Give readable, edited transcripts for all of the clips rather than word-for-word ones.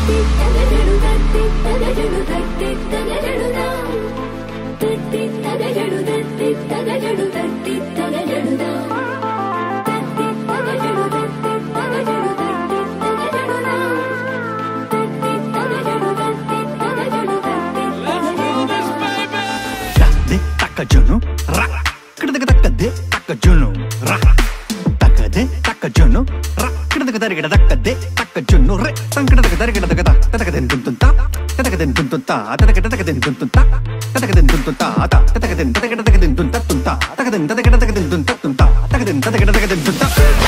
Junu ra kidaka takade takajunu ra takade takajunu ra kidaka darigada takade takajunu re sankidaka darigada takada tatakaden tuntunta tatakaden tuntunta tatakaden tuntunta tatakaden tuntunta tatakaden tatakaden tuntunta tunta tatakaden tatakaden tuntunta tunta tatakaden tatakaden tuntunta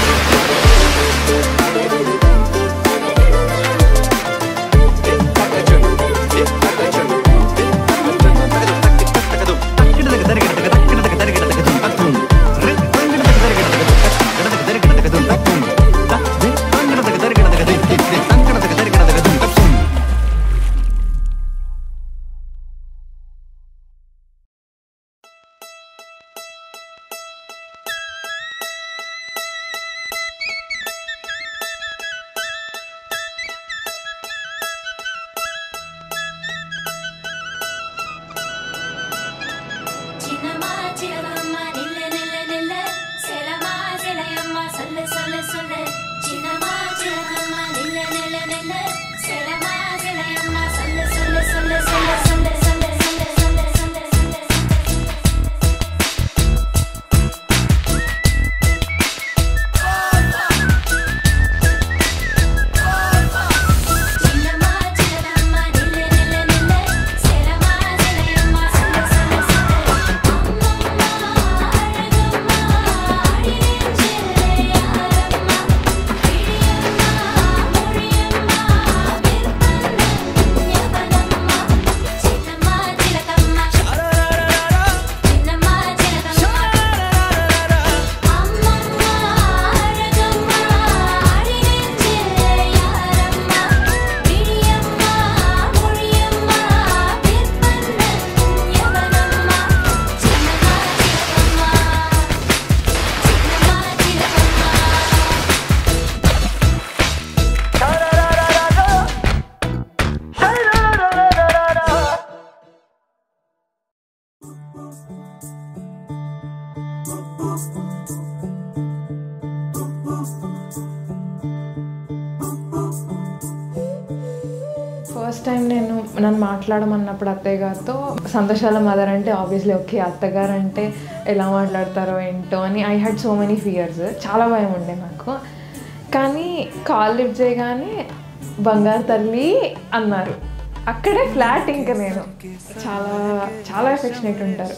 first time నన్ను మాట్లాడమన్నప్పుడు అత్తయ్య గారితో సంతోషాల mother అంటే obviously okay, అత్తగారు అంటే ఎలా మాట్లాడతారో ఏంటో అని I had so many fears, చాలా భయం ఉండే నాకు. కానీ కాల్ లిఫ్ట్ చేయగానే బంగారు తల్లి అన్నారు, అక్కడే ఫ్లాట్. ఇంకా నేను చాలా చాలా ఎఫెక్షనేట్ ఉంటారు.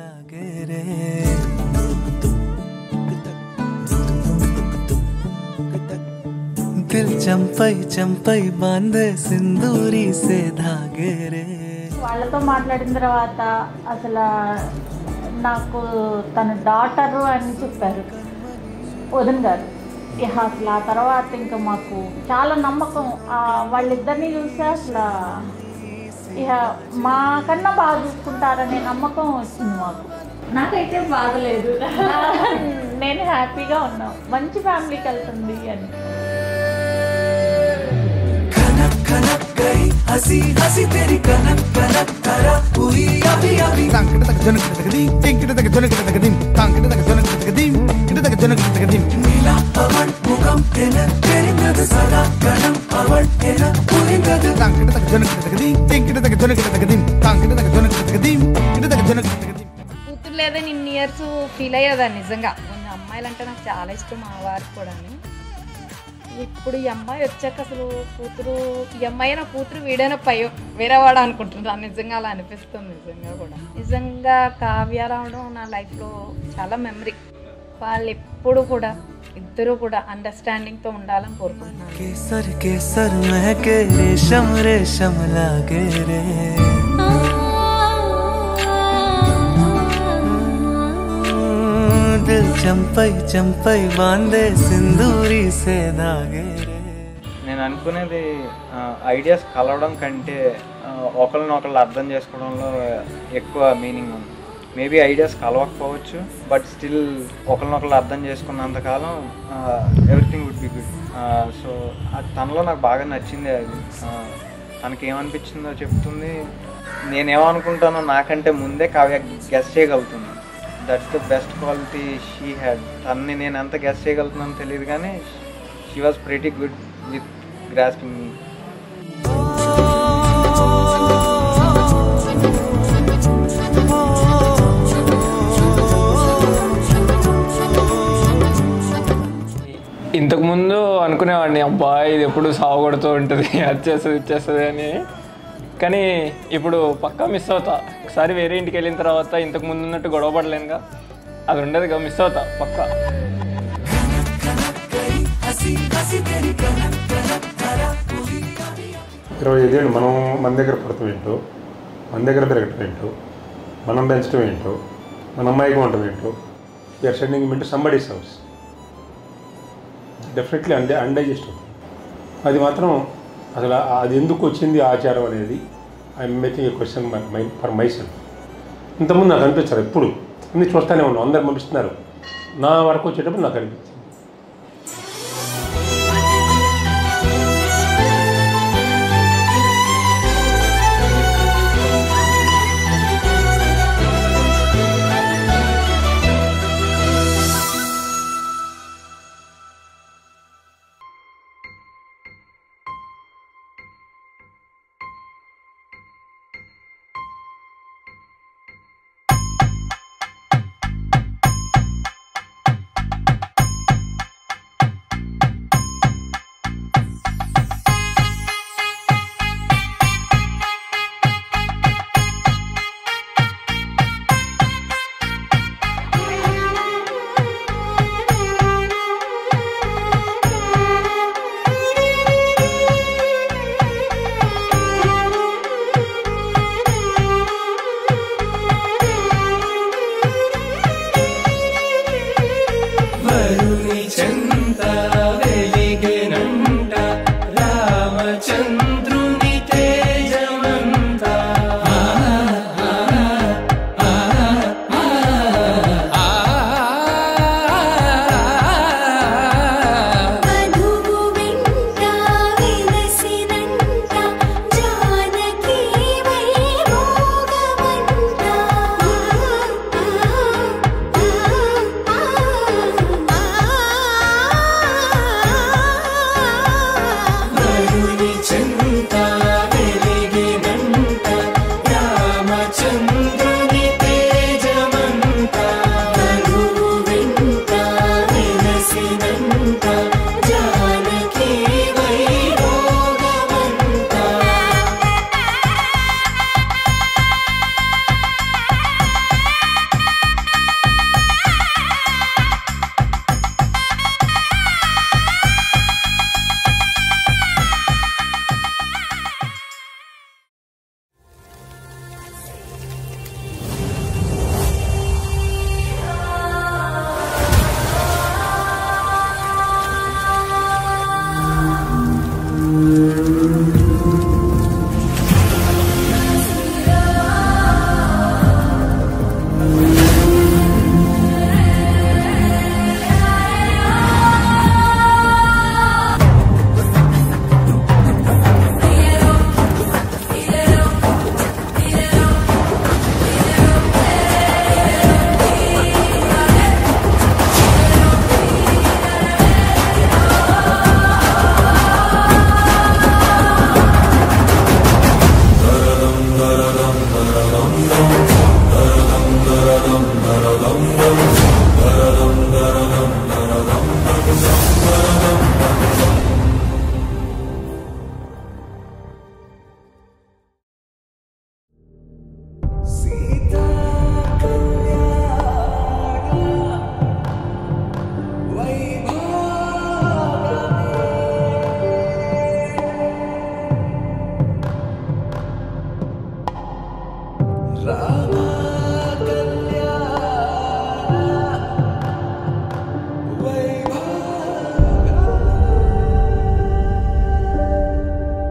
दिल चंपई चंपई बांधे सिंदूरी से धागे रे. వాళ్ళతో మాట్లాడిన తర్వాత అసలు నాకు తన డాటరు అని చెప్పారు వదిన గారు. ఇక అసలు ఆ తర్వాత ఇంకా మాకు చాలా నమ్మకం, వాళ్ళిద్దరిని చూస్తే అసలు ఇక మాకన్నా బాగా చూసుకుంటారనే నమ్మకం వచ్చింది మాకు. నాకైతే బాధలేదు, నేను హ్యాపీగా ఉన్నా, మంచి ఫ్యామిలీకి వెళ్తుంది అని. हसी हसी तेरी कनक कनक करा हुई अभी अभी तांकड़ तक जनक तक दी टिंकड़ तक जनक तक दी तांकड़ तक जनक तक दी इड तक जनक तक दी नीला अवल मुगम तेन तेरी नद सदा कणम अवल तेन पूरी नद तांकड़ तक जनक तक दी टिंकड़ तक जनक तक दी तांकड़ तक जनक तक दी इड तक जनक तक दी. కూతురు లేదని ఇన్ని ఇయర్స్ ఫీల్ అయ్యేదాన్ని నిజంగా. కొన్ని అమ్మాయిలంటే నాకు చాలా ఇష్టం, మా వారికి కూడా. ఇప్పుడు ఈ అమ్మాయి వచ్చాక అసలు కూతురు, ఈ అమ్మాయి నా కూతురు వీడైనా వేరేవాడు అనుకుంటున్నాను. నిజంగా అలా అనిపిస్తుంది నిజంగా కూడా. నిజంగా కావ్య రావడం నా లైఫ్లో చాలా మెమరీ. వాళ్ళు ఎప్పుడు కూడా ఇద్దరు కూడా అండర్స్టాండింగ్తో ఉండాలని కోరుకుంటున్నాను. కేసర్ కేసర్ మహకే రేషం రేషం లాగే రే. दिल चंपई चंपई बांधे सिंदूरी से धागे रे. నేను అనుకునేది ఐడియాస్ కలవడం కంటే ఒకరినొకళ్ళు అర్థం చేసుకోవడంలో ఎక్కువ మీనింగ్ ఉంది. మేబీ ఐడియాస్ కలవకపోవచ్చు, బట్ స్టిల్ ఒకరినొకరు అర్థం చేసుకున్నంతకాలం everything would be good. So తనలో నాకు బాగా నచ్చింది అది. తనకేమనిపించిందో చెప్తుంది, నేనేమనుకుంటానో నాకంటే ముందే కావ్య గెస్ చేయగలుగుతుంది. That's the best quality she had. తనని నేను ఎంత గెస్ చేయగలుగుతున్నానో తెలియదు, కానీ she was pretty good with grasping me. ఇంతకుముందు అనుకునేవాడిని, అబ్బా ఇది ఎప్పుడు సాగుకొడుతూ ఉంటుంది, అది చేస్తుంది ఇది చేస్తుంది అని. కానీ ఇప్పుడు పక్కా మిస్ అవుతా. ఒకసారి వేరే ఇంటికి వెళ్ళిన తర్వాత ఇంతకు ముందు ఉన్నట్టు గొడవ పడలేనుగా, అది ఉండదుగా, మిస్ అవుతా పక్కా. ఇరవై 25 ఏళ్ళు మనం మన దగ్గర పడతాం ఏంటో, మన దగ్గర పెరగటం ఏంటో, మనం పెంచడం ఏంటో, మన అమ్మాయికి ఉండటం ఏంటో, we're sending into somebody's house. Definitely undigest అవుతుంది. అది మాత్రం అసలు అది ఎందుకు వచ్చింది ఆచారం అనేది I'm making a question for myself. ఇంతకుముందు నాకు అనిపించారు, ఎప్పుడు అన్నీ చూస్తూనే ఉన్నాం, అందరు పంపిస్తున్నారు. నా వరకు వచ్చేటప్పుడు నాకు అనిపించింది.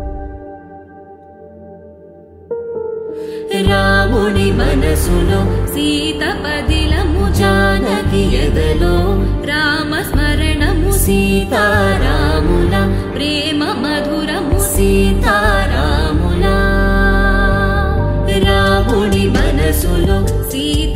రాముని మనసులో సీతపదిలము జానకి ఎదలో రామస్మరణము సీతారాముల ప్రేమ మధురము సీతారాముల రాముడి మనసులో సీత